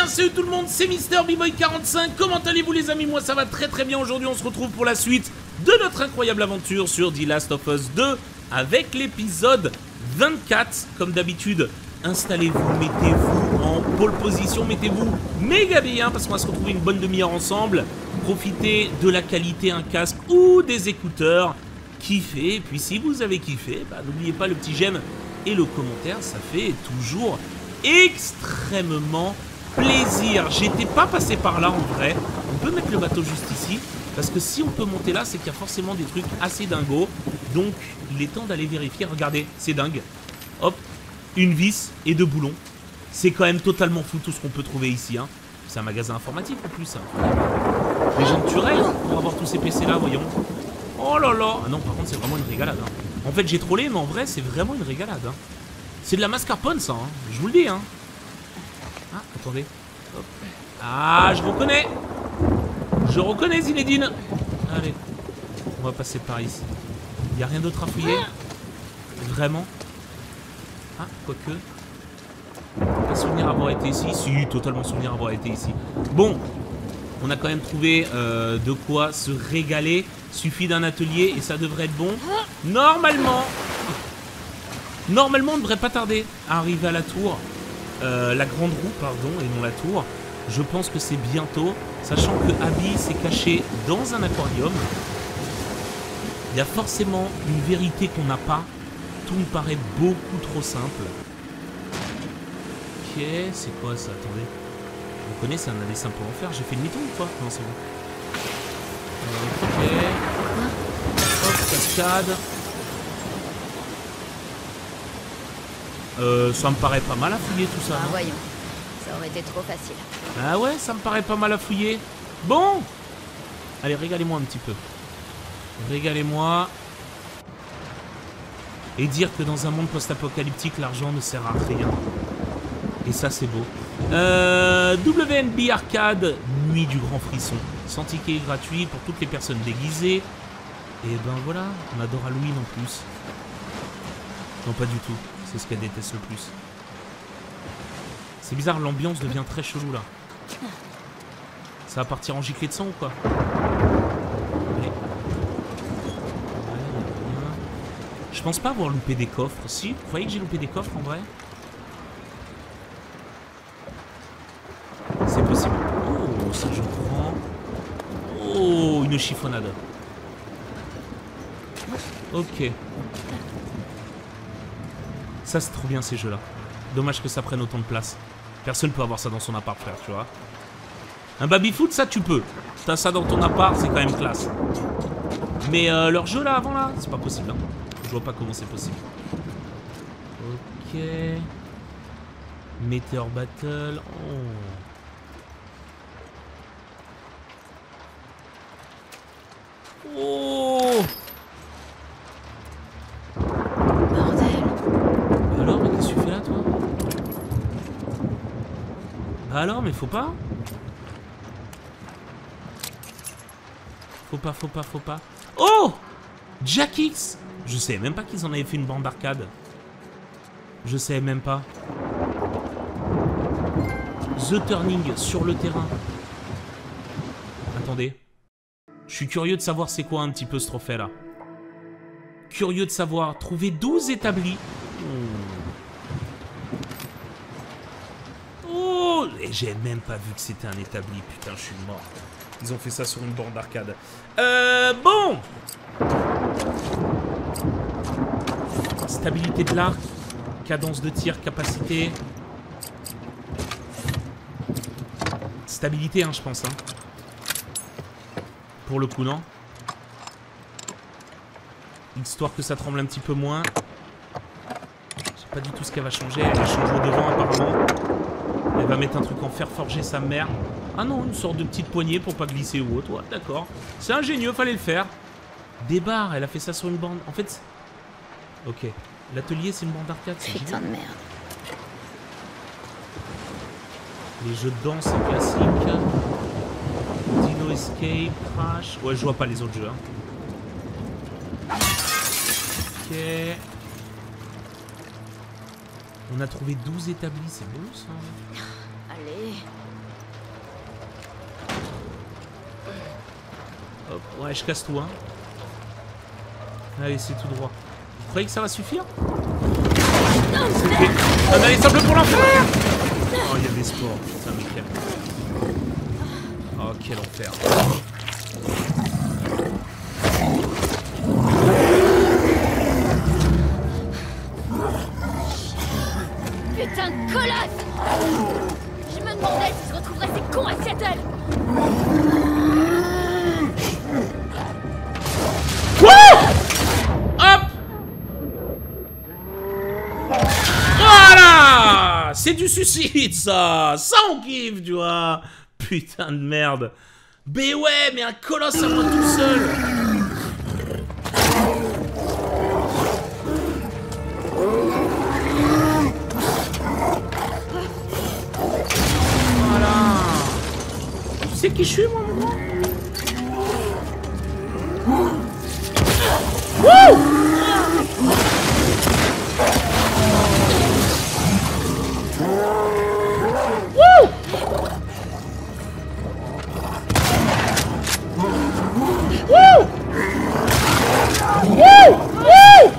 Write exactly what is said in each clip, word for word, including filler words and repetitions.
bien, salut tout le monde, c'est Mister B Boy quarante-cinq. Comment allez-vous les amis? Moi ça va très très bien. Aujourd'hui on se retrouve pour la suite de notre incroyable aventure sur The Last of Us deux avec l'épisode vingt-quatre. Comme d'habitude, installez-vous, mettez-vous en pole position, mettez-vous méga bien parce qu'on va se retrouver une bonne demi-heure ensemble. Profitez de la qualité, un casque ou des écouteurs. Kiffez, et puis si vous avez kiffé, bah, n'oubliez pas le petit j'aime et le commentaire, ça fait toujours extrêmement plaisir. J'étais pas passé par là en vrai. On peut mettre le bateau juste ici, parce que si on peut monter là, c'est qu'il y a forcément des trucs assez dingos. Donc il est temps d'aller vérifier. Regardez, c'est dingue. Hop, une vis et deux boulons. C'est quand même totalement fou tout ce qu'on peut trouver ici, hein. C'est un magasin informatique en plus, hein. Les gens de Turel pour avoir tous ces P C là, voyons. Oh là là. Ah non, par contre c'est vraiment une régalade, hein. En fait j'ai trollé, mais en vrai c'est vraiment une régalade, hein. C'est de la mascarpone ça, hein. Je vous le dis, hein. Ah, attendez. Hop. Ah, je reconnais. Je reconnais Zinedine. Allez, on va passer par ici. Il n'y a rien d'autre à fouiller? Vraiment? Ah, quoique. Pas souvenir avoir été ici. Si, totalement souvenir avoir été ici. Bon, on a quand même trouvé euh, de quoi se régaler. Suffit d'un atelier et ça devrait être bon. Normalement, normalement on ne devrait pas tarder à arriver à la tour. Euh, la grande roue, pardon, et non la tour. Je pense que c'est bientôt, sachant que Abby s'est caché dans un aquarium. Il y a forcément une vérité qu'on n'a pas. Tout me paraît beaucoup trop simple. Ok, c'est quoi ça? Attendez. Vous connaissez, c'est un aller simple pour en faire. J'ai fait demi-tour ou quoi? Non, c'est bon. Ok. Hop, cascade. Euh, ça me paraît pas mal à fouiller tout ça. Ah, non? voyons. Ça aurait été trop facile. Ah ouais, ça me paraît pas mal à fouiller. Bon. Allez, régalez-moi un petit peu. Régalez-moi. Et dire que dans un monde post-apocalyptique, l'argent ne sert à rien. Et ça, c'est beau. Euh, W N B Arcade, Nuit du Grand Frisson. Sans ticket gratuit pour toutes les personnes déguisées. Et ben voilà, on adore Halloween en plus. Non, pas du tout. C'est ce qu'elle déteste le plus. C'est bizarre, l'ambiance devient très chelou là. Ça va partir en giclée de sang ou quoi? Allez. Ouais, je pense pas avoir loupé des coffres. Si, vous voyez que j'ai loupé des coffres en vrai? C'est possible. Oh, ça je prends. Oh, une chiffonnade. Ok. Ça c'est trop bien ces jeux là. Dommage que ça prenne autant de place. Personne peut avoir ça dans son appart frère, tu vois. Un baby-foot ça tu peux. T'as ça dans ton appart, c'est quand même classe. Mais euh, leur jeu là avant là, c'est pas possible, hein. Je vois pas comment c'est possible. Ok. Meteor Battle. Oh. Oh. Alors, mais faut pas. Faut pas, faut pas, faut pas. Oh, Jack X. Je savais même pas qu'ils en avaient fait une bande d'arcade. Je savais même pas. The Turning sur le terrain. Attendez. Je suis curieux de savoir c'est quoi un petit peu ce trophée là. Curieux de savoir. Trouver douze établis. Oh. Et j'ai même pas vu que c'était un établi. Putain, je suis mort. Ils ont fait ça sur une borne d'arcade. Euh, bon. Stabilité de l'arc. Cadence de tir, capacité. Stabilité, hein, je pense. Hein. Pour le coup, non? Histoire que ça tremble un petit peu moins. Je sais pas du tout ce qu'elle va changer. Elle change au devant, apparemment. Elle va mettre un truc en fer forgé, sa mère. Ah non, une sorte de petite poignée pour pas glisser ou autre. Ouais, d'accord. C'est ingénieux, fallait le faire. Des barres, elle a fait ça sur une bande. En fait... Ok. L'atelier, c'est une bande d'arcade. Putain de merde. Les jeux de danse, c'est classique. Dino Escape, Crash... Ouais, je vois pas les autres jeux. Hein. Ok. On a trouvé douze établis, c'est beau ça. Allez. Hop, ouais, je casse tout, hein. Allez, c'est tout droit. Vous croyez que ça va suffire? C'était un aller simple pour l'enfer. Oh, il y a des sports. Putain, mais quel... Oh, quel enfer. Putain de colosse! Je me demandais si je retrouverais ces cons à Seattle! Hop! Voilà! C'est du suicide, ça! Ça, on kiffe, tu vois! Putain de merde! Mais ouais, mais un colosse à moi tout seul! Voilà! Tu sais qui je suis, moi, maintenant? Wouh! Wouh! Wouh! Wouh! Wouh!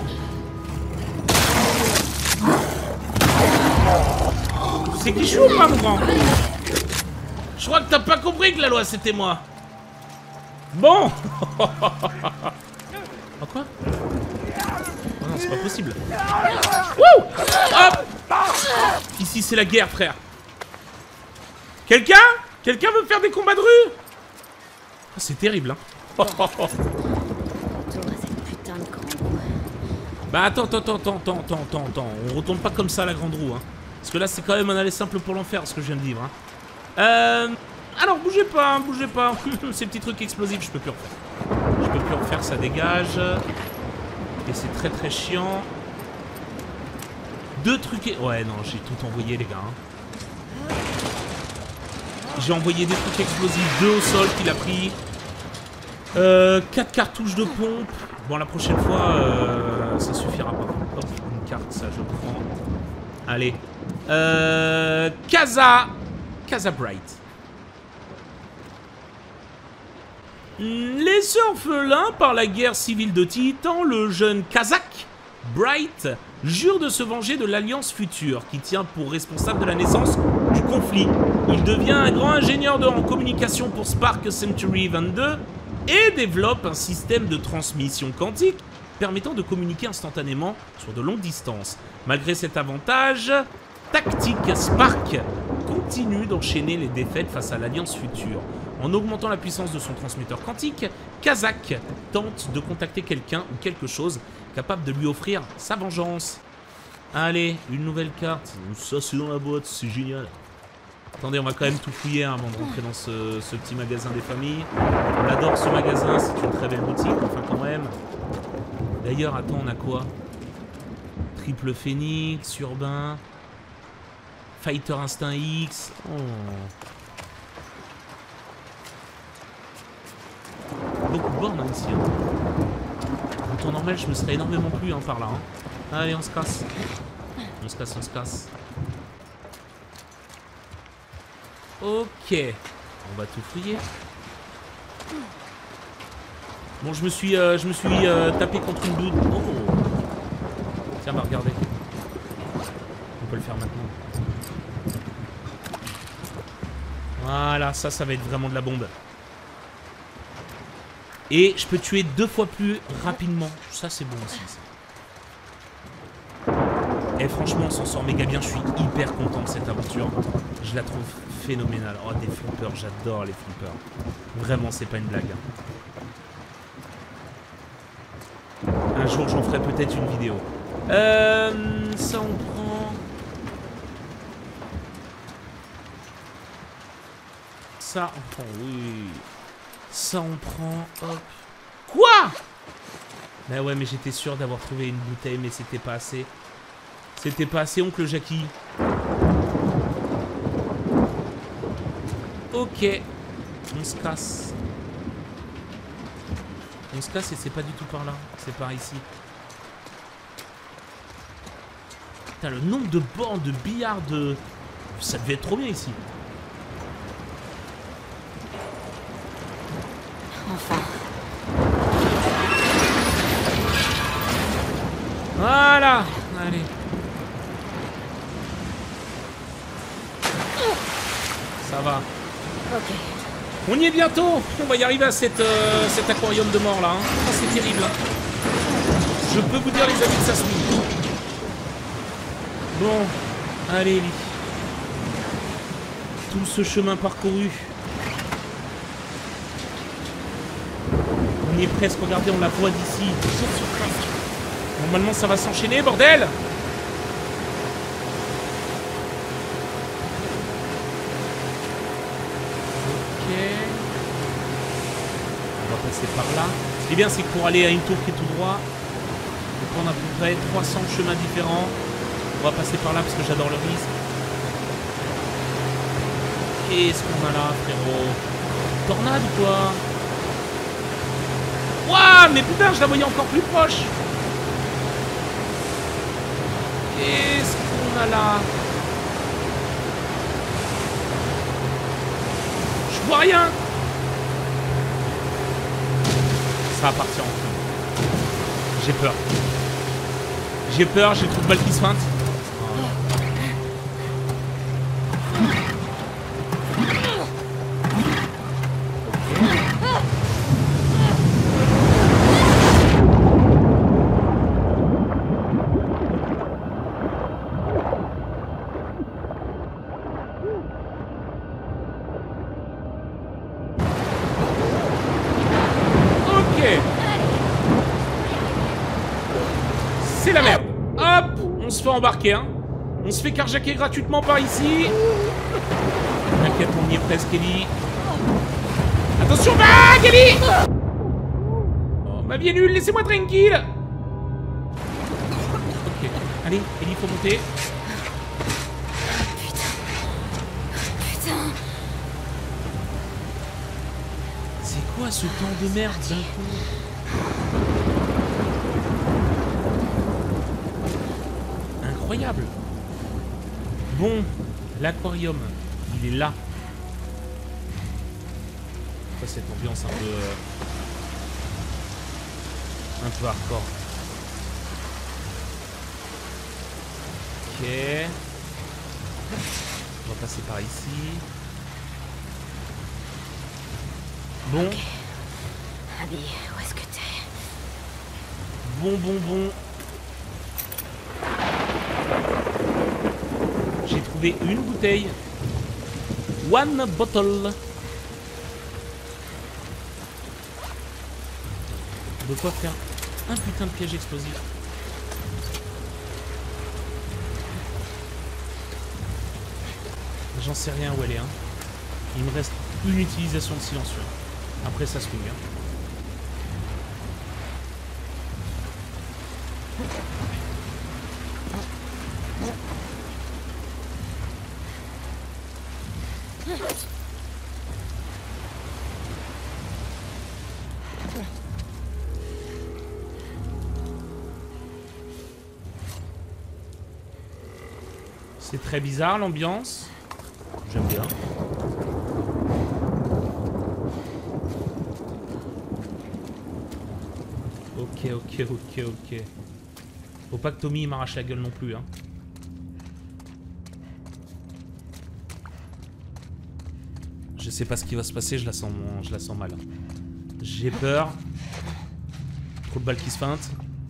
C'est qui je suis ou pas, mon grand? Je crois que t'as pas compris que la loi c'était moi. Bon. Oh quoi? Oh non, c'est pas possible. Wouh! Hop! Ici c'est la guerre, frère. Quelqu'un? Quelqu'un veut faire des combats de rue? Oh, c'est terrible, hein. Oh, oh, oh. Cette putain de grande roue. Bah attends, attends, attends, attends, attends, attends, attends. On retourne pas comme ça à la grande roue, hein. Parce que là c'est quand même un aller simple pour l'enfer, ce que je viens de vivre, hein. Euh... Alors bougez pas, bougez pas. Ces petits trucs explosifs, je peux plus refaire. Je peux plus refaire, ça dégage. Et c'est très très chiant. Deux trucs... Et... Ouais, non, j'ai tout envoyé, les gars. Hein. J'ai envoyé des trucs explosifs, deux au sol qu'il a pris. Euh, quatre cartouches de pompe. Bon, la prochaine fois, euh, ça suffira pas. Hop, une carte, ça je prends. Allez. Euh... Casa... Casa Bright. Les orphelins par la guerre civile de Titan, le jeune Kazakh Bright jure de se venger de l'Alliance future qui tient pour responsable de la naissance du conflit. Il devient un grand ingénieur de, en communication pour Spark Century vingt-deux et développe un système de transmission quantique permettant de communiquer instantanément sur de longues distances. Malgré cet avantage tactique, Spark continue d'enchaîner les défaites face à l'Alliance future. En augmentant la puissance de son transmetteur quantique, Kazakh tente de contacter quelqu'un ou quelque chose capable de lui offrir sa vengeance. Allez, une nouvelle carte. Ça, c'est dans la boîte, c'est génial. Attendez, on va quand même tout fouiller hein, avant de rentrer dans ce, ce petit magasin des familles. On adore ce magasin, c'est une très belle boutique, enfin quand même. D'ailleurs, attends, on a quoi? Triple Phénix, Urbain, Fighter Instinct X. Oh. Beaucoup de bornes hein, ici. Hein. En temps normal, je me serais énormément plu hein, par là. Hein. Allez, on se casse. On se casse, on se casse. Ok. On va tout fouiller. Bon, je me suis, euh, je me suis euh, tapé contre une doude. Oh. Tiens, bah regardez. On peut le faire maintenant. Voilà, ça, ça va être vraiment de la bombe. Et je peux tuer deux fois plus rapidement. Ça, c'est bon aussi. Ça. Et franchement, on s'en sort méga bien. Je suis hyper content de cette aventure. Je la trouve phénoménale. Oh, des flippers. J'adore les flippers. Vraiment, c'est pas une blague. Un jour, j'en ferai peut-être une vidéo. Euh, ça, on prend... Ça, on prend... Oui... Ça on prend, hop. Quoi? Bah ouais, mais j'étais sûr d'avoir trouvé une bouteille, mais c'était pas assez. C'était pas assez, oncle Jackie. Ok. On se casse. On se casse et c'est pas du tout par là. C'est par ici. Putain, le nombre de bornes de billard de... Ça devait être trop bien ici. Enfin. On y est bientôt. On va y arriver à cette, euh, cet aquarium de mort là. Hein. Oh, c'est terrible. Hein. Je peux vous dire les amis que ça se finit. Bon, allez Ellie. Tout ce chemin parcouru. On y est presque, regardez, on la voit d'ici. Je suis presque. Normalement ça va s'enchaîner, bordel. Par là. Ce qui est bien, c'est que pour aller à une tour qui est tout droit, on va prendre à peu près trois cents chemins différents. On va passer par là parce que j'adore le risque. Qu'est-ce qu'on a là, frérot? Tornade ou quoi? Ouah, mais putain, je la voyais encore plus proche. Qu'est-ce qu'on a là? Je vois rien. Ça va partir en feu. J'ai peur. J'ai peur, j'ai trop de balles qui se feintent. C'est la merde. Hop, on se fait embarquer, hein. On se fait carjacker gratuitement par ici. T'inquiète, on y est presque, Ellie. Attention, vague, Ellie. Oh, ma vie est nulle, laissez-moi tranquille. Ok, allez, Ellie, faut monter. Putain. Putain. C'est quoi ce temps de merde d'un coup? Incroyable. Bon, l'aquarium, il est là. Quoi, cette ambiance un peu... Euh, un peu hardcore. Ok. On va passer par ici. Bon. Okay. Abby, où est-ce que t'es? Bon, bon, bon. J'ai trouvé une bouteille. One bottle. De quoi faire un putain de piège explosif. J'en sais rien où elle est. Hein. Il me reste une utilisation de silencieux. Après ça se finit. Hein. C'est très bizarre l'ambiance. J'aime bien. Ok, ok, ok, ok. Faut pas que Tommy m'arrache la gueule non plus, hein. Je sais pas ce qui va se passer, je la sens, je la sens mal. J'ai peur. Trop de balles qui se feintent.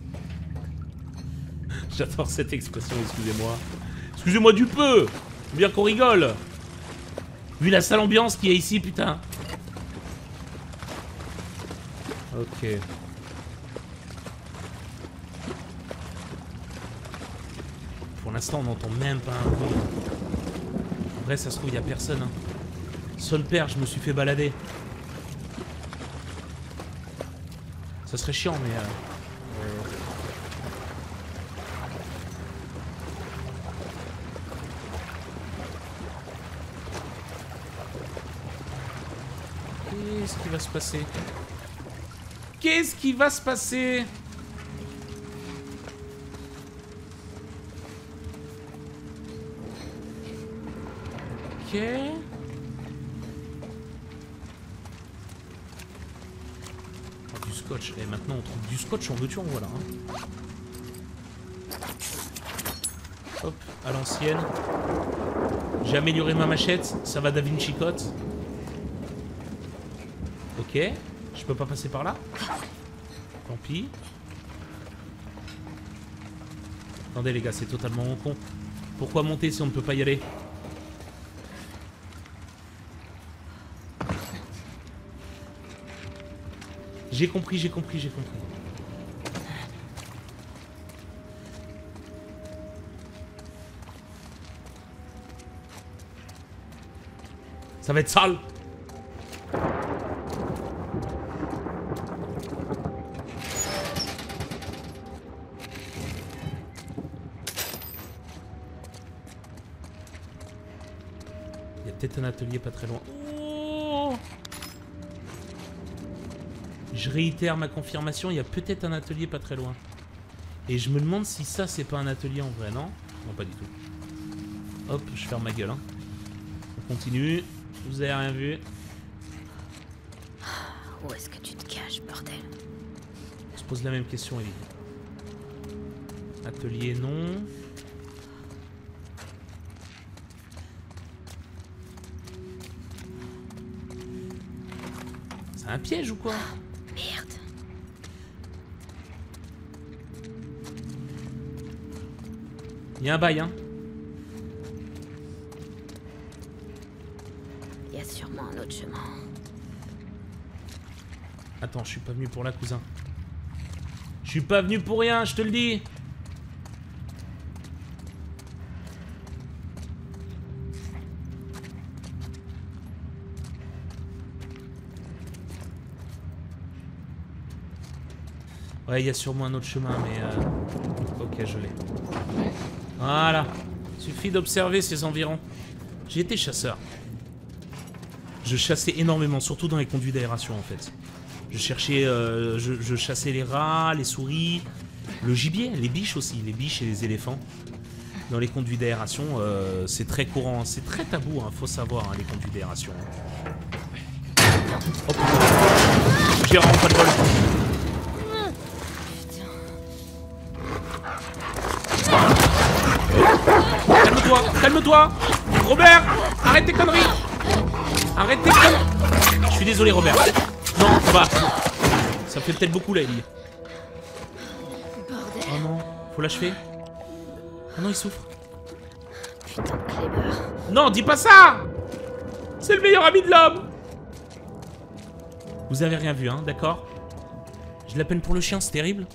J'adore cette expression, excusez-moi. Excusez-moi du peu. Bien qu'on rigole. Vu la sale ambiance qu'il y a ici, putain. Ok. Pour l'instant, on n'entend même pas un bruit. En vrai, ça se trouve, il n'y a personne. Hein. Seul père, je me suis fait balader. Ça serait chiant, mais... Euh... Qu'est-ce qui va se passer? Qu'est-ce qui va se passer? Ok. Oh, du scotch. Et maintenant on trouve du scotch, en veux-tu, en voilà. Hein. Hop, à l'ancienne. J'ai amélioré ma machette, ça va Da Vinci Code. Ok. Je peux pas passer par là? Tant pis. Attendez les gars, c'est totalement con. Pourquoi monter si on ne peut pas y aller? J'ai compris, j'ai compris, j'ai compris. Ça va être sale. Il y a peut-être un atelier pas très loin. Oh, je réitère ma confirmation, il y a peut-être un atelier pas très loin. Et je me demande si ça c'est pas un atelier en vrai, non? Non, pas du tout. Hop, je ferme ma gueule. Hein. On continue. Vous avez rien vu? Où est-ce que tu te caches, bordel? On se pose la même question, Ellie. Atelier, non. C'est un piège ou quoi? Merde. Il y a un bail, hein. Il y a sûrement un autre chemin. Attends, je suis pas venu pour là, cousin. Je suis pas venu pour rien, je te le dis. Ouais, il y a sûrement un autre chemin, mais... Euh... Ok, je l'ai. Voilà. Suffit d'observer ces environs. J'ai été chasseur. Je chassais énormément, surtout dans les conduits d'aération, en fait. Je cherchais... Euh, je, je chassais les rats, les souris, le gibier, les biches aussi, les biches et les éléphants. Dans les conduits d'aération, euh, c'est très courant. C'est très tabou, hein, faut savoir, hein, les conduits d'aération. Oh putain. J'ai vraiment pas de bol. Calme-toi, calme-toi. Robert, arrête tes conneries. Arrête tes conneries. Je suis désolé, Robert. Non, bah. Ça fait peut-être beaucoup là, Ellie. Oh non, faut l'achever. Oh non, il souffre. Putain de clébard. Non, dis pas ça. C'est le meilleur ami de l'homme. Vous avez rien vu, hein, d'accord? J'ai de la peine pour le chien, c'est terrible.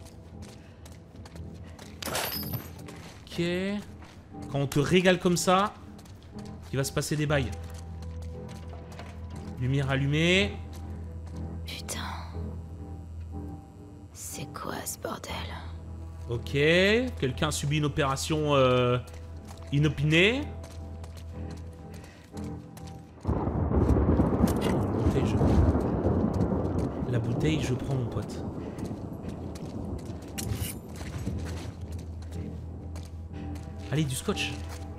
Ok. Quand on te régale comme ça, il va se passer des bails. Lumière allumée. Putain. C'est quoi ce bordel? Ok. Quelqu'un a subi une opération euh, inopinée. La bouteille, je... La bouteille, je prends, mon pote. Allez, du scotch.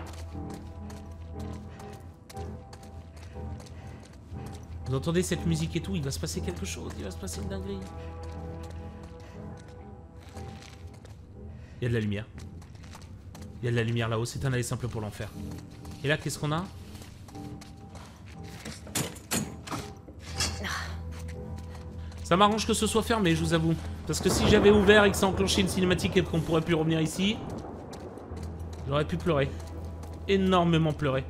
Vous entendez cette musique et tout, il va se passer quelque chose, il va se passer une dinguerie. Il y a de la lumière. Il y a de la lumière là-haut, c'est un aller simple pour l'enfer. Et là, qu'est-ce qu'on a? Ça m'arrange que ce soit fermé, je vous avoue. Parce que si j'avais ouvert et que ça enclenchait une cinématique et qu'on pourrait plus revenir ici, j'aurais pu pleurer. Énormément pleurer.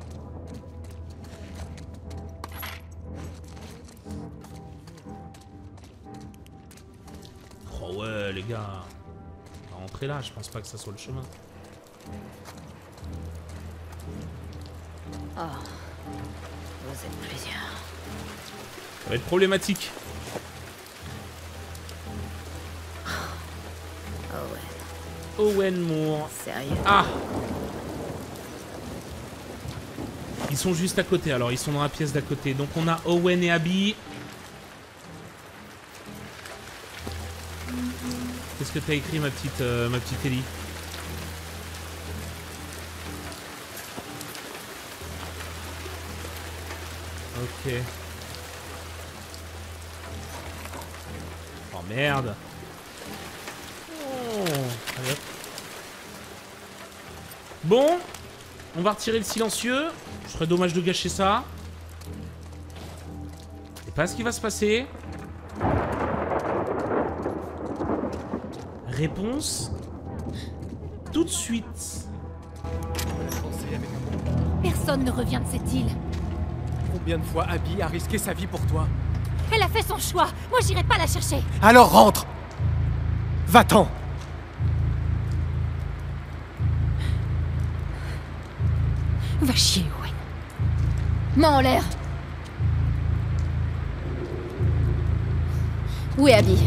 Oh ouais, les gars. On va rentrer là, je pense pas que ça soit le chemin. Oh. Vous êtes plusieurs. Ça va être problématique. Owen Moore. Sérieux? Ah! Ils sont juste à côté, alors ils sont dans la pièce d'à côté. Donc on a Owen et Abby. Qu'est-ce que t'as écrit, ma petite, euh, ma petite Ellie? Ok. Oh merde! Oh, allez hop. Bon, on va retirer le silencieux. Ce serait dommage de gâcher ça. Je sais pas ce qui va se passer. Réponse tout de suite. Personne ne revient de cette île. Combien de fois Abby a risqué sa vie pour toi? Elle a fait son choix. Moi, j'irai pas la chercher. Alors rentre! Va-t'en! Va chier, Owen. Main en l'air. Où est Abby?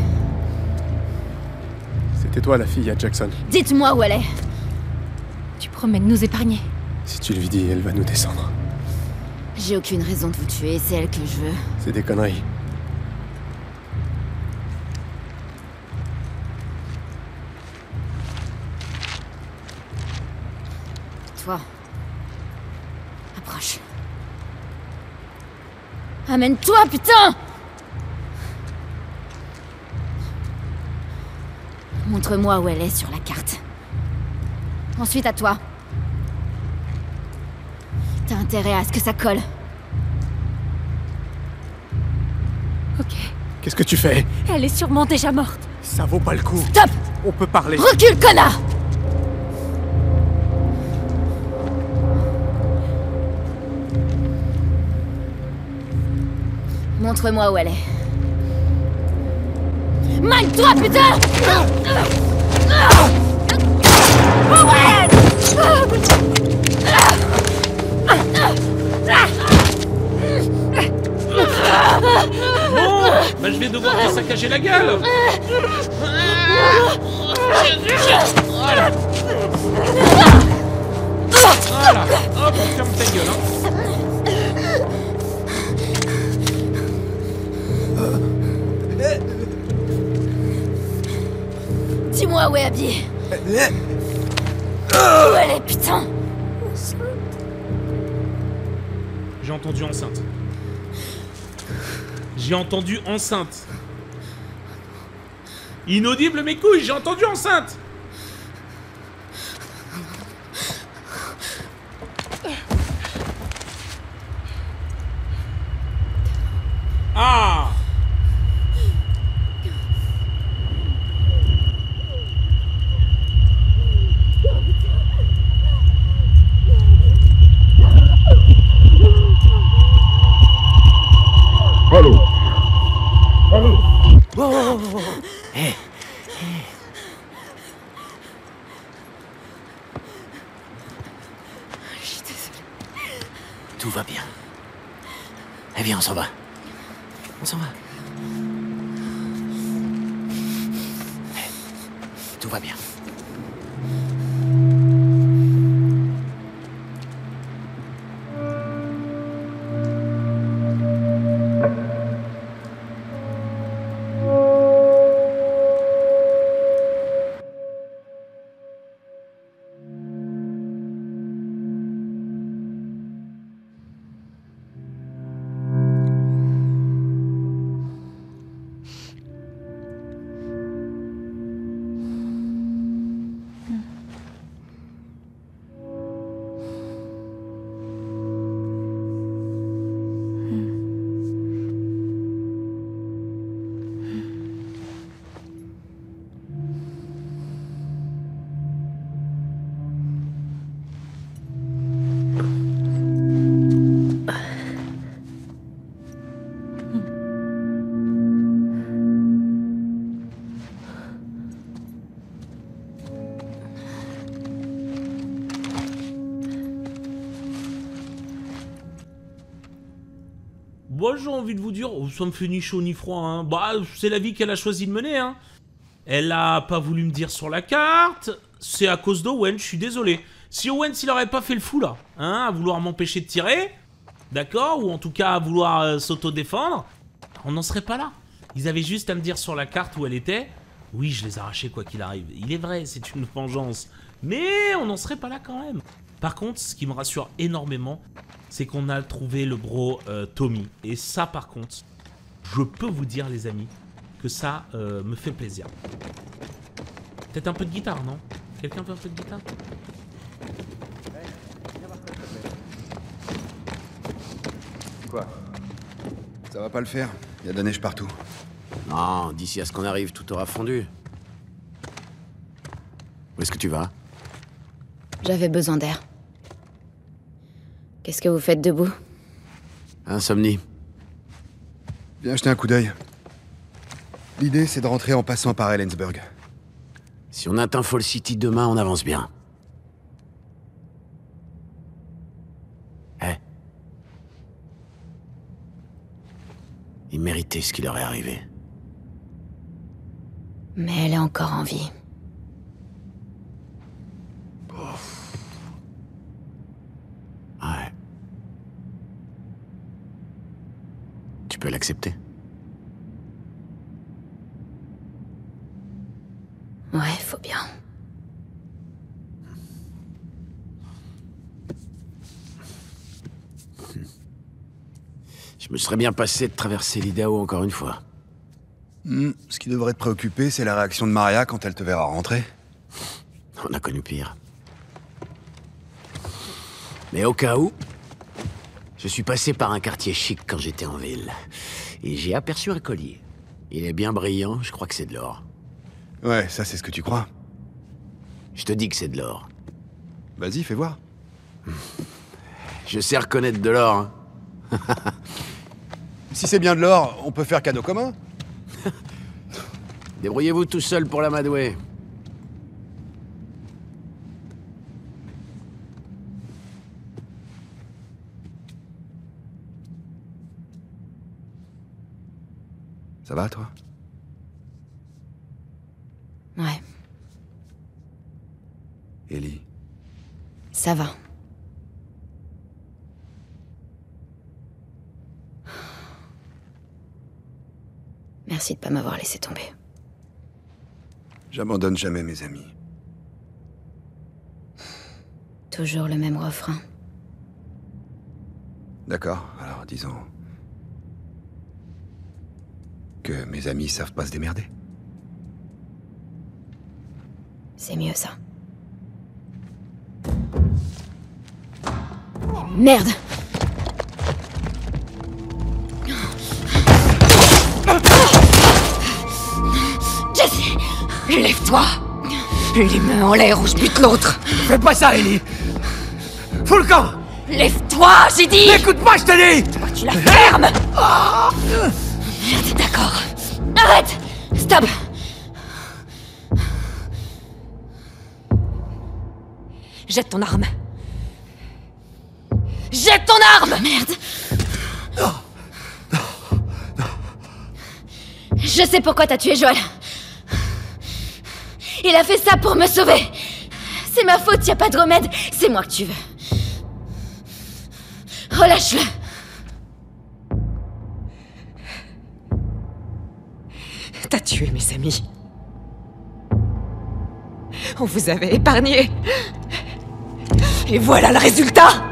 C'était toi la fille à Jackson. Dites-moi où elle est. Tu promets de nous épargner? Si tu lui dis, elle va nous descendre. J'ai aucune raison de vous tuer, c'est elle que je veux. C'est des conneries. Toi. Approche. Amène-toi, putain! Montre-moi où elle est sur la carte. Ensuite à toi. T'as intérêt à ce que ça colle. Ok. Qu'est-ce que tu fais? Elle est sûrement déjà morte. Ça vaut pas le coup. Stop! On peut parler. Recule, connard! Montre-moi où elle est. Mine-toi, putain! Owen! Bon, bah je vais devoir te saccager la gueule. Voilà. Voilà. Hop, ferme ta gueule, hein. Dis-moi où est Abby. Où elle est, putain? J'ai entendu enceinte. J'ai entendu enceinte. Inaudible mes couilles, j'ai entendu enceinte. Ah! Allô? Allô? Oh, oh, oh, oh. Hey. Je suis désolée. Tout va bien. Eh bien, on s'en va. On s'en va. Eh, tout va bien. Moi, j'ai envie de vous dire, oh, ça me fait ni chaud ni froid, hein. Bah, c'est la vie qu'elle a choisi de mener, hein. Elle a pas voulu me dire sur la carte, c'est à cause d'Owen, je suis désolé. Si Owen, s'il aurait pas fait le fou, là, hein, à vouloir m'empêcher de tirer, d'accord, ou en tout cas à vouloir euh, s'auto-défendre, on n'en serait pas là. Ils avaient juste à me dire sur la carte où elle était. Oui, je les arrachais quoi qu'il arrive. Il est vrai, c'est une vengeance. Mais on n'en serait pas là quand même. Par contre, ce qui me rassure énormément, c'est qu'on a trouvé le bro euh, Tommy. Et ça, par contre, je peux vous dire, les amis, que ça euh, me fait plaisir. Peut-être un peu de guitare, non? Quelqu'un veut un peu de guitare? Quoi? Ça va pas le faire? Il y a de la neige partout. Non, d'ici à ce qu'on arrive, tout aura fondu. Où est-ce que tu vas? J'avais besoin d'air. Qu'est-ce que vous faites debout? Insomnie. Viens jeter un coup d'œil. L'idée, c'est de rentrer en passant par Ellensburg. Si on atteint Fall City demain, on avance bien. Eh. Il méritait ce qui leur est arrivé. Mais elle est encore en vie. Ouais. Tu peux l'accepter? Ouais, faut bien. Je me serais bien passé de traverser l'Idaho encore une fois. Hmm, ce qui devrait te préoccuper, c'est la réaction de Maria quand elle te verra rentrer. On a connu pire. Mais au cas où, je suis passé par un quartier chic quand j'étais en ville. Et j'ai aperçu un collier. Il est bien brillant, je crois que c'est de l'or. Ouais, ça c'est ce que tu crois. Je te dis que c'est de l'or. Vas-y, fais voir. Je sais reconnaître de l'or, hein. Si c'est bien de l'or, on peut faire cadeau commun. Débrouillez-vous tout seul pour l'amadouer. Ça va, toi? Ouais, Ellie? ça va. Merci de pas m'avoir laissé tomber. J'abandonne jamais mes amis. Toujours le même refrain. D'accord, alors disons... que mes amis savent pas se démerder. C'est mieux ça. Merde! Jesse! Lève-toi! Les mains en l'air ou je bute l'autre! Fais pas ça, Ellie! Fous le camp! Lève-toi, j'ai dit! N'écoute pas, je te dis! Toi, tu la fermes! Merde, d'accord. Arrête! Stop! Jette ton arme. Jette ton arme! Merde! Je sais pourquoi t'as tué Joel. Il a fait ça pour me sauver. C'est ma faute, y a pas de remède. C'est moi que tu veux. Relâche-le. T'as tué mes amis. On vous avait épargné. Et voilà le résultat!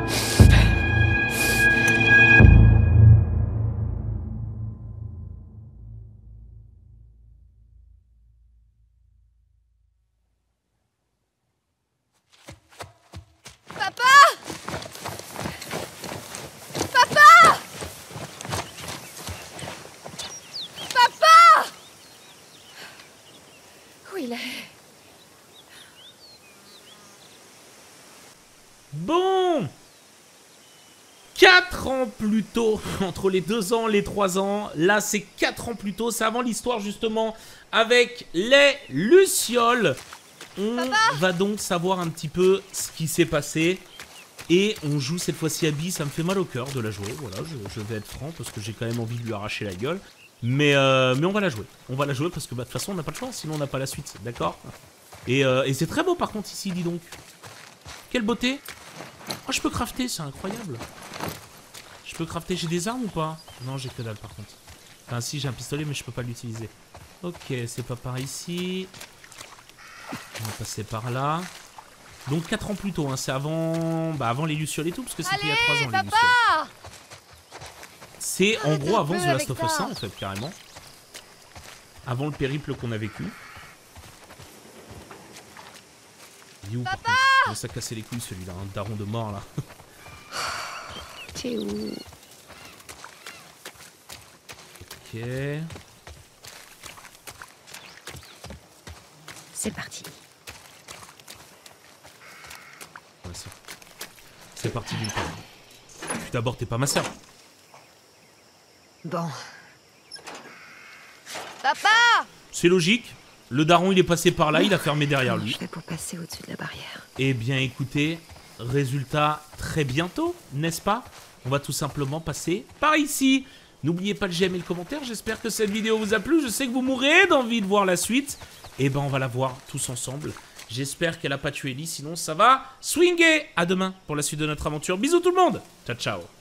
Bon, quatre ans plus tôt, entre les deux ans et les trois ans, là c'est quatre ans plus tôt, c'est avant l'histoire justement avec les Lucioles. On Papa va donc savoir un petit peu ce qui s'est passé. Et on joue cette fois-ci Abby, ça me fait mal au cœur de la jouer, voilà, je, je vais être franc parce que j'ai quand même envie de lui arracher la gueule. Mais, euh, mais on va la jouer, on va la jouer parce que bah, de toute façon on n'a pas le choix, sinon on n'a pas la suite, d'accord? Et, euh, et c'est très beau par contre ici, dis donc. Quelle beauté! Oh, je peux crafter, c'est incroyable. Je peux crafter, j'ai des armes ou pas? Non, j'ai que dalle par contre. Enfin si, j'ai un pistolet mais je peux pas l'utiliser. Ok, c'est pas par ici. On va passer par là. Donc quatre ans plus tôt, hein, c'est avant, bah, avant les Lucioles et tout, parce que c'était il y a trois ans les Lucioles. C'est en gros avant The Last of Us un en fait, carrément. Avant le périple qu'on a vécu. Il est où, par contre ? Il va ça casser les couilles celui-là, un daron de mort là. T'es où? Ok. C'est parti. ma soeur. C'est parti d'une part. Puis d'abord, t'es pas ma soeur. Bon. Papa! C'est logique. Le daron, il est passé par là, il a fermé derrière Comment lui. je fais pour passer au-dessus de la barrière? Eh bien, écoutez, résultat très bientôt, n'est-ce pas? On va tout simplement passer par ici. N'oubliez pas le j'aime et le commentaire. J'espère que cette vidéo vous a plu. Je sais que vous mourrez d'envie de voir la suite. Eh ben, on va la voir tous ensemble. J'espère qu'elle a pas tué Ellie, sinon ça va swinger. À demain pour la suite de notre aventure. Bisous tout le monde. Ciao, ciao.